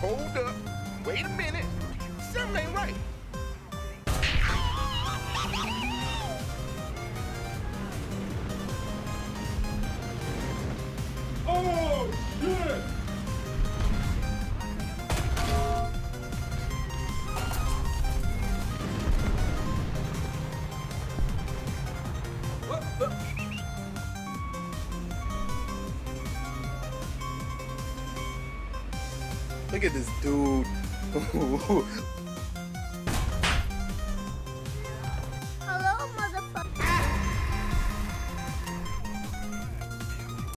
Hold up. Wait a minute. Something ain't right. Oh, shit! Look at this dude.